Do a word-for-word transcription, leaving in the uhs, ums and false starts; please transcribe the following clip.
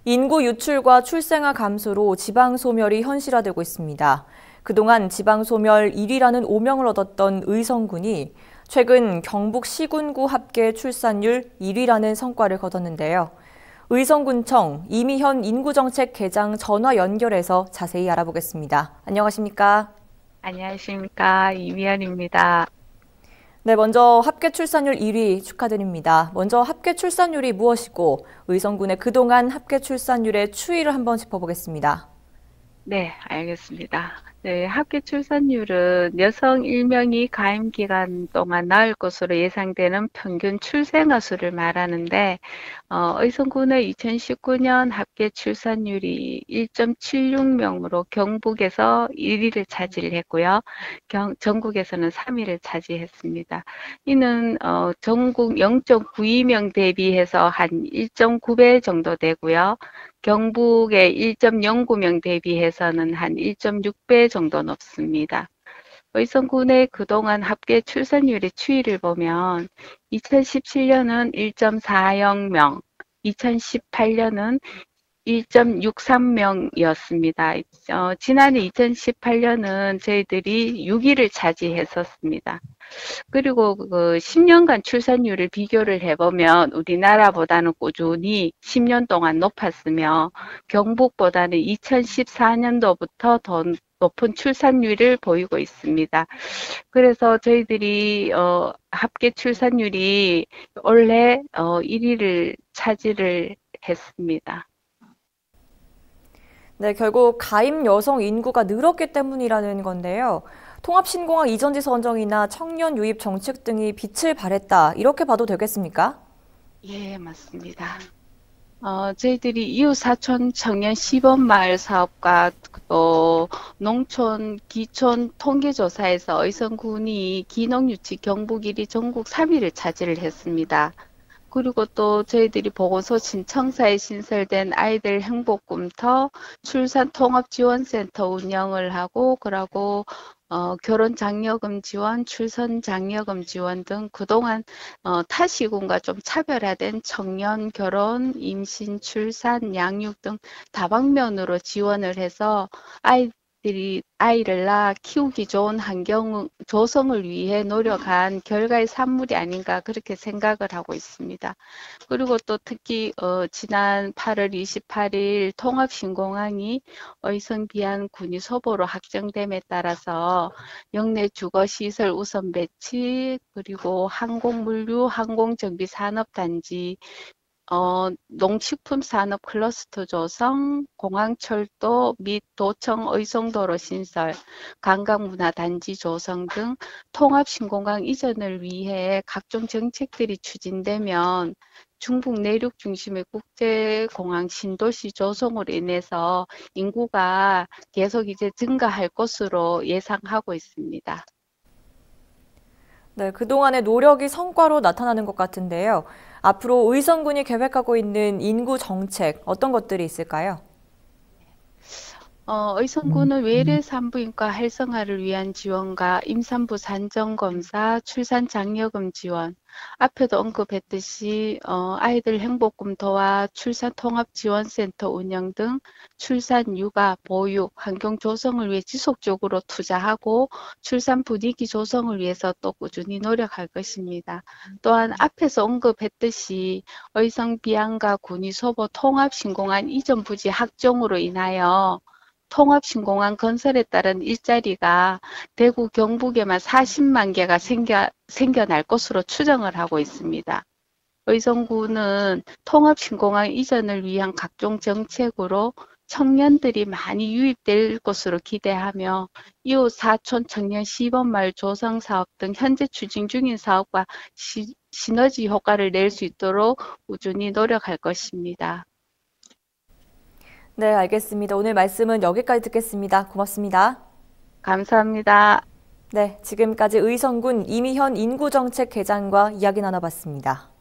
인구 유출과 출생아 감소로 지방 소멸이 현실화되고 있습니다. 그동안 지방 소멸 일 위라는 오명을 얻었던 의성군이 최근 경북 시군구 합계 출산율 일 위라는 성과를 거뒀는데요. 의성군청 이미현 인구정책 계장 전화 연결해서 자세히 알아보겠습니다. 안녕하십니까? 안녕하십니까. 이미연입니다. 네, 먼저 합계 출산율 일 위 축하드립니다. 먼저 합계 출산율이 무엇이고 의성군의 그동안 합계 출산율의 추이를 한번 짚어보겠습니다. 네, 알겠습니다. 네, 합계 출산율은 여성 일 명이 가임 기간 동안 낳을 것으로 예상되는 평균 출생아 수를 말하는데, 어, 의성군의 이천십구 년 합계 출산율이 일 점 칠육 명으로 경북에서 일 위를 차지했고요. 경, 전국에서는 삼 위를 차지했습니다. 이는 어, 전국 영 점 구이 명 대비해서 한 일 점 구 배 정도 되고요. 경북의 일 점 영구 명 대비해서는 한 일 점 육 배 정도 높습니다. 의성군의 그동안 합계 출산율의 추이를 보면 이천십칠 년은 일 점 사영 명, 이천십팔 년은 일 점 육삼 명이었습니다. 어, 지난해 이천십팔 년은 저희들이 육 위를 차지했었습니다. 그리고 그 십 년간 출산율을 비교를 해보면 우리나라보다는 꾸준히 십 년 동안 높았으며 경북보다는 이천십사 년도부터 더 높은 출산율을 보이고 있습니다. 그래서 저희들이 어, 합계 출산율이 올해 어, 일 위를 차지를 했습니다. 네, 결국 가임 여성 인구가 늘었기 때문이라는 건데요. 통합신공항 이전지 선정이나 청년 유입 정책 등이 빛을 발했다. 이렇게 봐도 되겠습니까? 예, 맞습니다. 어, 저희들이 이웃사촌 청년 시범 마을 사업과 또 농촌 기촌 통계조사에서 의성군이 기농유치 경북 일 위 전국 삼 위를 차지를 했습니다. 그리고 또 저희들이 보건소 신청사에 신설된 아이들 행복꿈터 출산통합지원센터 운영을 하고 그러고 어, 결혼장려금 지원, 출산장려금 지원 등 그동안 어, 타 시군과 좀 차별화된 청년 결혼, 임신, 출산, 양육 등 다방면으로 지원을 해서 아이들이 아이를 낳아 키우기 좋은 환경 조성을 위해 노력한 결과의 산물이 아닌가 그렇게 생각을 하고 있습니다. 그리고 또 특히 어, 지난 팔월 이십팔일 통합신공항이 의성 비안 군위 소보로 확정됨에 따라서 영내 주거시설 우선 배치 그리고 항공물류 항공정비산업단지 어, 농식품 산업 클러스터 조성, 공항철도 및 도청 의성도로 신설, 관광문화단지 조성 등 통합신공항 이전을 위해 각종 정책들이 추진되면 중북 내륙 중심의 국제공항 신도시 조성으로 인해서 인구가 계속 이제 증가할 것으로 예상하고 있습니다. 네, 그동안의 노력이 성과로 나타나는 것 같은데요. 앞으로 의성군이 계획하고 있는 인구 정책, 어떤 것들이 있을까요? 어, 의성군은 외래 산부인과 활성화를 위한 지원과 임산부 산정검사, 출산장려금 지원, 앞에도 언급했듯이 어, 아이들 행복꿈터와 출산통합지원센터 운영 등 출산, 육아, 보육, 환경 조성을 위해 지속적으로 투자하고 출산 분위기 조성을 위해서 또 꾸준히 노력할 것입니다. 또한 앞에서 언급했듯이 의성 비안과 군위 소보 통합신공항 이전 부지 확정으로 인하여 통합신공항 건설에 따른 일자리가 대구 경북에만 사십만 개가 생겨, 생겨날 것으로 추정을 하고 있습니다. 의성구는 통합신공항 이전을 위한 각종 정책으로 청년들이 많이 유입될 것으로 기대하며 이웃 사촌 청년 시범마을 조성 사업 등 현재 추진 중인 사업과 시, 시너지 효과를 낼 수 있도록 꾸준히 노력할 것입니다. 네, 알겠습니다. 오늘 말씀은 여기까지 듣겠습니다. 고맙습니다. 감사합니다. 네, 지금까지 의성군 이미현 인구정책 계장과 이야기 나눠봤습니다.